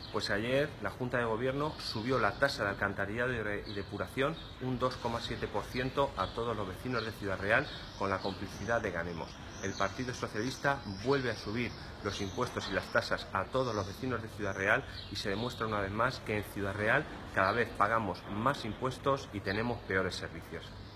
Pues ayer la Junta de Gobierno subió la tasa de alcantarillado y depuración un 2,7% a todos los vecinos de Ciudad Real con la complicidad de Ganemos. El Partido Socialista vuelve a subir los impuestos y las tasas a todos los vecinos de Ciudad Real y se demuestra una vez más que en Ciudad Real cada vez pagamos más impuestos y tenemos peores servicios.